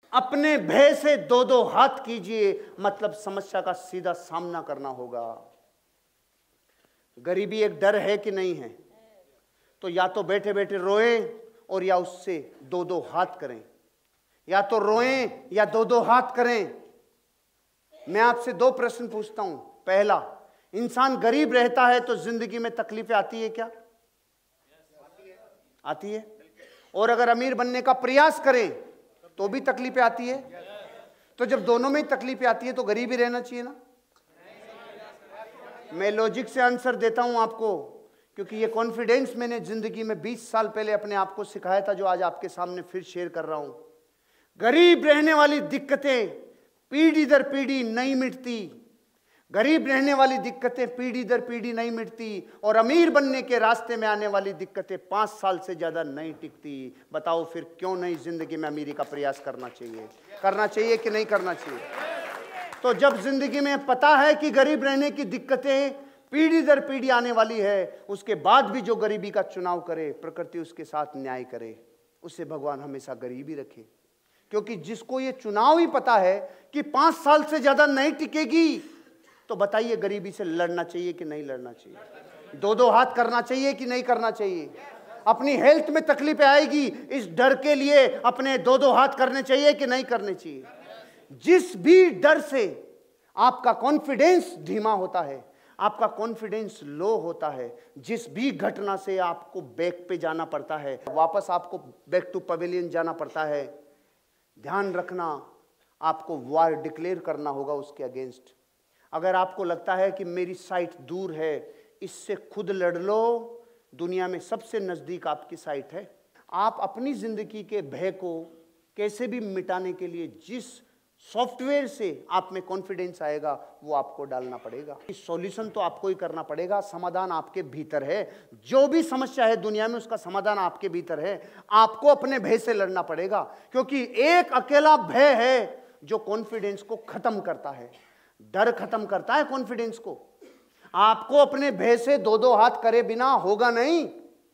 अपने भय से दो दो हाथ कीजिए, मतलब समस्या का सीधा सामना करना होगा। गरीबी एक डर है कि नहीं है? तो या तो बैठे बैठे रोएं और या उससे दो दो हाथ करें, या तो रोएं या दो दो हाथ करें। मैं आपसे दो प्रश्न पूछता हूं। पहला, इंसान गरीब रहता है तो जिंदगी में तकलीफें आती है क्या? आती है। और अगर अमीर बनने का प्रयास करें तो भी तकलीफें आती है। तो जब दोनों में ही तकलीफें आती है तो गरीब ही रहना चाहिए ना? मैं लॉजिक से आंसर देता हूं आपको, क्योंकि ये कॉन्फिडेंस मैंने जिंदगी में 20 साल पहले अपने आप को सिखाया था, जो आज आपके सामने फिर शेयर कर रहा हूं। गरीब रहने वाली दिक्कतें पीढ़ी दर पीढ़ी नहीं मिटती। गरीब रहने वाली दिक्कतें पीढ़ी दर पीढ़ी नहीं मिटती, और अमीर बनने के रास्ते में आने वाली दिक्कतें 5 साल से ज्यादा नहीं टिकती। बताओ फिर क्यों नहीं जिंदगी में अमीरी का प्रयास करना चाहिए? करना चाहिए कि नहीं करना चाहिए? तो जब जिंदगी में पता है कि गरीब रहने की दिक्कतें पीढ़ी दर पीढ़ी आने वाली है, उसके बाद भी जो गरीबी का चुनाव करे, प्रकृति उसके साथ न्याय करे, उसे भगवान हमेशा गरीब ही रखे। क्योंकि जिसको ये चुनाव ही पता है कि 5 साल से ज्यादा नहीं टिकेगी, तो बताइए गरीबी से लड़ना चाहिए कि नहीं लड़ना चाहिए? दो दो हाथ करना चाहिए कि नहीं करना चाहिए? अपनी हेल्थ में तकलीफें आएगी, इस डर के लिए अपने दो दो हाथ करने चाहिए कि नहीं करने चाहिए? जिस भी डर से आपका कॉन्फिडेंस धीमा होता है, आपका कॉन्फिडेंस लो होता है, जिस भी घटना से आपको बैक पे जाना पड़ता है, वापस आपको बैक टू पवेलियन जाना पड़ता है, ध्यान रखना आपको वार डिक्लेयर करना होगा उसके अगेंस्ट। अगर आपको लगता है कि मेरी साइट दूर है, इससे खुद लड़ लो। दुनिया में सबसे नजदीक आपकी साइट है। आप अपनी जिंदगी के भय को कैसे भी मिटाने के लिए जिस सॉफ्टवेयर से आप में कॉन्फिडेंस आएगा, वो आपको डालना पड़ेगा। सॉल्यूशन तो आपको ही करना पड़ेगा। समाधान आपके भीतर है। जो भी समस्या है दुनिया में, उसका समाधान आपके भीतर है। आपको अपने भय से लड़ना पड़ेगा, क्योंकि एक अकेला भय है जो कॉन्फिडेंस को खत्म करता है। डर खत्म करता है कॉन्फिडेंस को। आपको अपने भय से दो दो हाथ करे बिना होगा नहीं।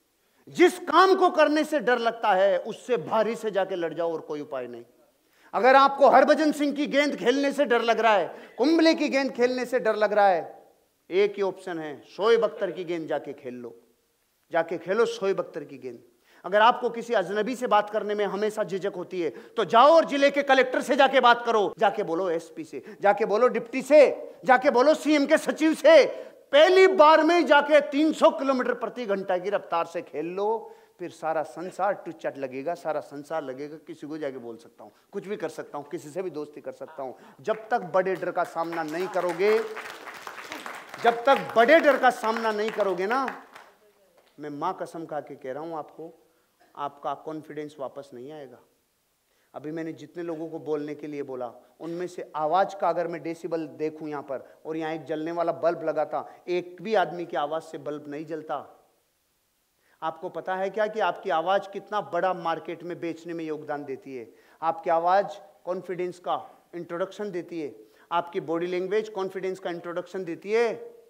जिस काम को करने से डर लगता है, उससे भारी से जाके लड़ जाओ, और कोई उपाय नहीं। अगर आपको हरभजन सिंह की गेंद खेलने से डर लग रहा है, कुंबले की गेंद खेलने से डर लग रहा है, एक ही ऑप्शन है, शोएब अख्तर की गेंद जाके खेल लो। जाके खेलो शोएब अख्तर की गेंद। अगर आपको किसी अजनबी से बात करने में हमेशा झिझक होती है, तो जाओ और जिले के कलेक्टर से जाके बात करो, जाके बोलो एसपी से, जाके बोलो डिप्टी से, जाके बोलो सीएम के सचिव से। पहली बार में जाके 300 किलोमीटर प्रति घंटा की रफ्तार से खेल लो, फिर सारा संसार टुचट लगेगा, सारा संसार लगेगा किसी को जाके बोल सकता हूं, कुछ भी कर सकता हूं, किसी से भी दोस्ती कर सकता हूं। जब तक बड़े डर का सामना नहीं करोगे, जब तक बड़े डर का सामना नहीं करोगे ना, मैं मां कसम खा के कह रहा हूं आपको, आपका कॉन्फिडेंस वापस नहीं आएगा। अभी मैंने जितने लोगों को बोलने के लिए बोला, उनमें से आवाज का अगर मैं डेसिबल देखूं यहां पर, और यहां एक जलने वाला बल्ब लगा था, एक भी आदमी की आवाज से बल्ब नहीं जलता। आपको पता है क्या कि आपकी आवाज कितना बड़ा मार्केट में बेचने में योगदान देती है? आपकी आवाज कॉन्फिडेंस का इंट्रोडक्शन देती है। आपकी बॉडी लैंग्वेज कॉन्फिडेंस का इंट्रोडक्शन देती है।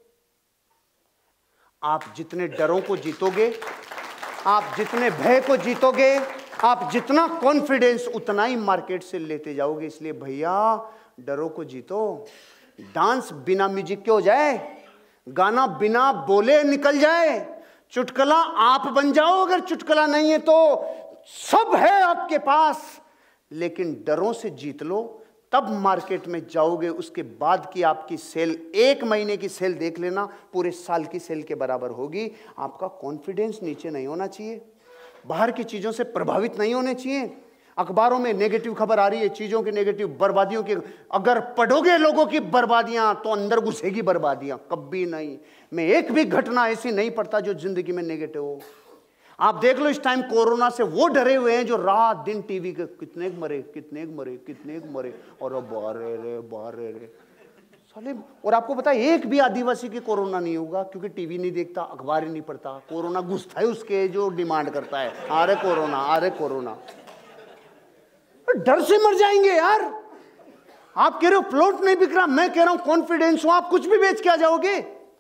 आप जितने डरों को जीतोगे, आप जितने भय को जीतोगे, आप जितना कॉन्फिडेंस उतना ही मार्केट से लेते जाओगे। इसलिए भैया डरों को जीतो। डांस बिना म्यूजिक के हो जाए, गाना बिना बोले निकल जाए, चुटकुला आप बन जाओ। अगर चुटकुला नहीं है तो सब है आपके पास, लेकिन डरों से जीत लो, तब मार्केट में जाओगे। उसके बाद की आपकी सेल, 1 महीने की सेल देख लेना, पूरे साल की सेल के बराबर होगी। आपका कॉन्फिडेंस नीचे नहीं होना चाहिए, बाहर की चीजों से प्रभावित नहीं होने चाहिए। अखबारों में नेगेटिव खबर आ रही है, चीजों की नेगेटिव, बर्बादियों की, अगर पढ़ोगे लोगों की बर्बादियां तो अंदर घुसेगी बर्बादियां। कभी नहीं, मैं एक भी घटना ऐसी नहीं पढ़ता जो जिंदगी में नेगेटिव हो। आप देख लो, इस टाइम कोरोना से वो डरे हुए हैं जो रात दिन टीवी के कितने मरे, कितने मरे, कितने मरे, और बारे रे साले। और आपको पता है, एक भी आदिवासी की कोरोना नहीं होगा, क्योंकि टीवी नहीं देखता, अखबार ही नहीं पढ़ता। कोरोना घुसता है उसके जो डिमांड करता है, अरे कोरोना, अरे कोरोना। डर से मर जाएंगे यार। आप कह रहे हो प्लॉट नहीं बिक रहा, मैं कह रहा हूं कॉन्फिडेंस हो, आप कुछ भी बेच के आ जाओगे।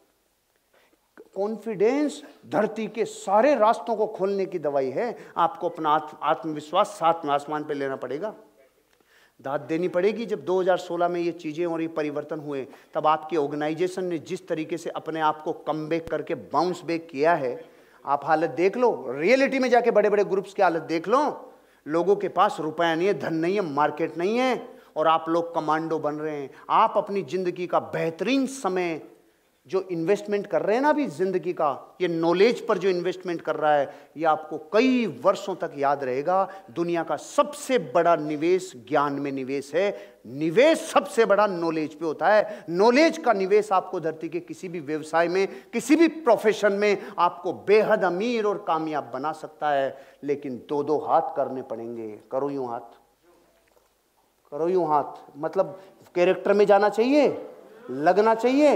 कॉन्फिडेंस धरती के सारे रास्तों को खोलने की दवाई है। आपको अपना आत्मविश्वास साथ में आसमान पे लेना पड़ेगा। दाद देनी पड़ेगी। जब 2016 में ये चीज़ें और ये परिवर्तन हुए, तब आपकी ऑर्गेनाइजेशन ने जिस तरीके से अपने आप को कम बैक करके बाउंस बैक किया है, आप हालत देख लो। रियलिटी में जाके बड़े बड़े ग्रुप्स की हालत देख लो। लोगों के पास रुपया नहीं है, धन नहीं है, मार्केट नहीं है, और आप लोग कमांडो बन रहे हैं। आप अपनी जिंदगी का बेहतरीन समय जो इन्वेस्टमेंट कर रहे हैं ना अभी जिंदगी का, ये नॉलेज पर जो इन्वेस्टमेंट कर रहा है, ये आपको कई वर्षों तक याद रहेगा। दुनिया का सबसे बड़ा निवेश ज्ञान में निवेश है। निवेश सबसे बड़ा नॉलेज पे होता है। नॉलेज का निवेश आपको धरती के किसी भी व्यवसाय में, किसी भी प्रोफेशन में आपको बेहद अमीर और कामयाब बना सकता है। लेकिन दो दो हाथ करने पड़ेंगे। करो यूं हाथ, करो यूं हाथ, मतलब कैरेक्टर में जाना चाहिए, लगना चाहिए।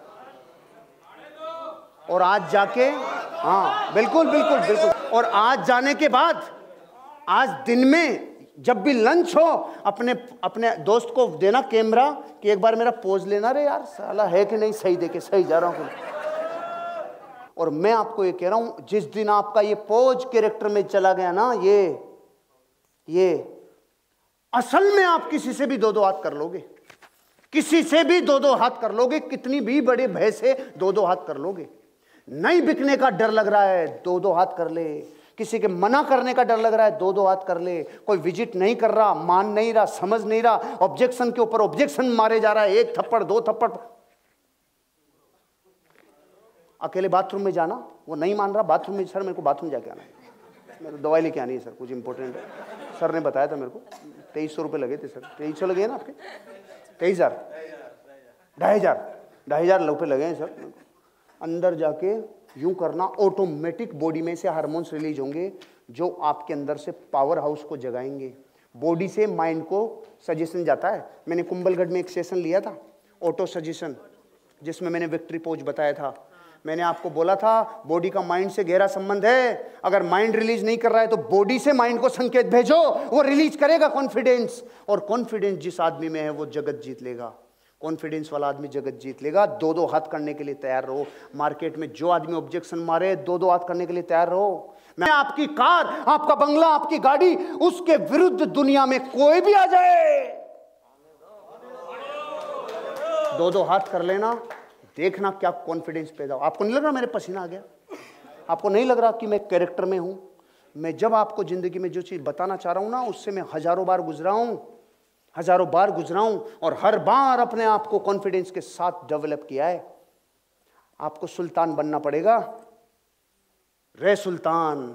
और आज जाके, हाँ बिल्कुल बिल्कुल बिल्कुल, और आज जाने के बाद, आज दिन में जब भी लंच हो, अपने दोस्त को देना कैमरा कि एक बार मेरा पोज लेना रे यार, साला है कि नहीं सही, देके सही जा रहा हूं। और मैं आपको ये कह रहा हूं, जिस दिन आपका ये पोज कैरेक्टर में चला गया ना, ये असल में आप किसी से भी दो दो हाथ कर लोगे, किसी से भी दो दो हाथ कर लोगे, कितनी भी बड़े भय से दो दो हाथ कर लोगे। नहीं बिकने का डर लग रहा है, दो दो हाथ कर ले। किसी के मना करने का डर लग रहा है, दो दो हाथ कर ले। कोई विजिट नहीं कर रहा, मान नहीं रहा, समझ नहीं रहा, ऑब्जेक्शन के ऊपर ऑब्जेक्शन मारे जा रहा है, एक थप्पड़ दो थप्पड़। अकेले बाथरूम में जाना, वो नहीं मान रहा, बाथरूम में, सर मेरे को बाथरूम जाके आना है, मेरे को दवाई लेके आनी है सर, कुछ इंपॉर्टेंट है, सर ने बताया था मेरे को। 2300 रुपये लगे थे सर, 2300 लगे ना आपके, 23,000, 2,500 रुपये लगे हैं सर। अंदर जाके यूं करना, ऑटोमेटिक बॉडी में से हार्मोन्स रिलीज होंगे जो आपके अंदर से पावर हाउस को जगाएंगे। बॉडी से माइंड को सजेशन जाता है। मैंने कुंभलगढ़ में एक सेशन लिया था, ऑटो सजेशन, जिसमें मैंने विक्ट्री पोज बताया था। मैंने आपको बोला था बॉडी का माइंड से गहरा संबंध है। अगर माइंड रिलीज नहीं कर रहा है तो बॉडी से माइंड को संकेत भेजो, वो रिलीज करेगा कॉन्फिडेंस। और कॉन्फिडेंस जिस आदमी में है वो जगत जीत लेगा। कॉन्फिडेंस वाला आदमी जगत जीत लेगा। दो दो हाथ करने के लिए तैयार रहो। मार्केट में जो आदमी ऑब्जेक्शन मारे, दो दो हाथ करने के लिए तैयार रहो। मैं आपकी कार, आपका बंगला, आपकी गाड़ी, उसके विरुद्ध दुनिया में कोई भी आ जाए, दो दो हाथ कर लेना, देखना क्या कॉन्फिडेंस पैदा हो। आपको नहीं लग रहा मेरे पसीना आ गया? आपको नहीं लग रहा कि मैं कैरेक्टर में हूं? मैं जब आपको जिंदगी में जो चीज बताना चाह रहा हूं ना, उससे मैं हजारों बार गुजरा हूं, हजारों बार गुजरा हूं, और हर बार अपने आप को कॉन्फिडेंस के साथ डेवलप किया है। आपको सुल्तान बनना पड़ेगा। रे सुल्तान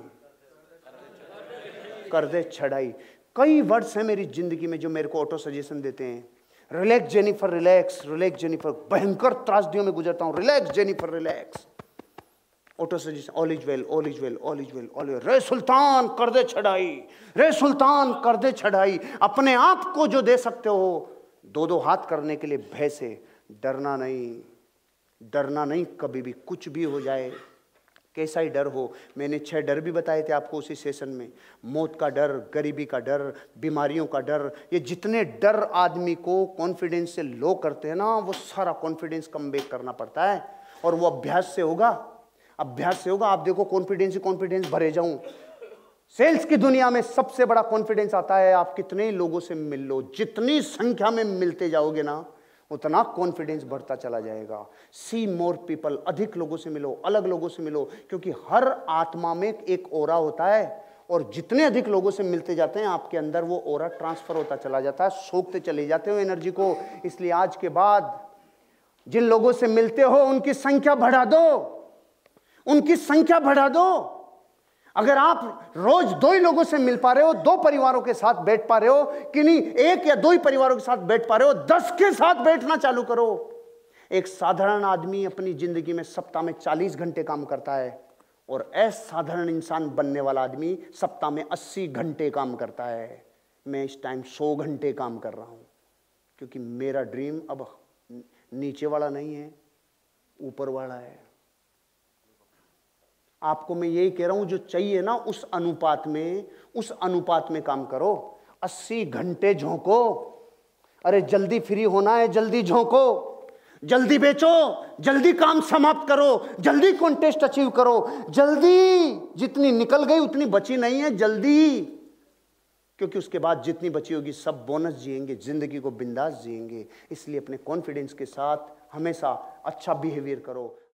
कर दे छड़ाई। कई वर्ड्स हैं मेरी जिंदगी में जो मेरे को ऑटो सजेशन देते हैं। Relax Jennifer, relax, relax Jennifer. भयंकर त्रासदियों में गुजरता हूं। Relax Jennifer, relax. Auto suggestion, all is well, all is well, all is well, all is. रे सुल्तान कर दे छड़ाई, रे सुल्तान कर दे छड़ाई। अपने आप को जो दे सकते हो, दो दो हाथ करने के लिए भय से डरना नहीं, डरना नहीं कभी भी, कुछ भी हो जाए, कैसा ही डर हो। मैंने 6 डर भी बताए थे आपको उसी सेशन में। मौत का डर, गरीबी का डर, बीमारियों का डर। ये जितने डर आदमी को कॉन्फिडेंस से लो करते हैं ना, वो सारा कॉन्फिडेंस कम बैक करना पड़ता है। और वो अभ्यास से होगा, अभ्यास से होगा। आप देखो कॉन्फिडेंस ही कॉन्फिडेंस भरे जाऊं। सेल्स की दुनिया में सबसे बड़ा कॉन्फिडेंस आता है आप कितने लोगों से मिल लो। जितनी संख्या में मिलते जाओगे ना, उतना कॉन्फिडेंस बढ़ता चला जाएगा। सी मोर पीपल, अधिक लोगों से मिलो, अलग लोगों से मिलो, क्योंकि हर आत्मा में एक ओरा होता है, और जितने अधिक लोगों से मिलते जाते हैं आपके अंदर वो ओरा ट्रांसफर होता चला जाता है, सोखते चले जाते हो एनर्जी को। इसलिए आज के बाद जिन लोगों से मिलते हो उनकी संख्या बढ़ा दो, उनकी संख्या बढ़ा दो। अगर आप रोज 2 ही लोगों से मिल पा रहे हो, 2 परिवारों के साथ बैठ पा रहे हो कि नहीं, 1 या 2 ही परिवारों के साथ बैठ पा रहे हो, 10 के साथ बैठना चालू करो। एक साधारण आदमी अपनी जिंदगी में सप्ताह में 40 घंटे काम करता है, और असाधारण इंसान बनने वाला आदमी सप्ताह में 80 घंटे काम करता है। मैं इस टाइम 100 घंटे काम कर रहा हूं, क्योंकि मेरा ड्रीम अब नीचे वाला नहीं है, ऊपर वाला है। आपको मैं यही कह रहा हूं, जो चाहिए ना उस अनुपात में काम करो। 80 घंटे झोंको। अरे जल्दी फ्री होना है, जल्दी झोंको, जल्दी बेचो, जल्दी काम समाप्त करो, जल्दी कॉन्टेस्ट अचीव करो, जल्दी। जितनी निकल गई उतनी बची नहीं है, जल्दी। क्योंकि उसके बाद जितनी बची होगी सब बोनस जिएंगे, जिंदगी को बिंदास जिएंगे। इसलिए अपने कॉन्फिडेंस के साथ हमेशा अच्छा बिहेवियर करो।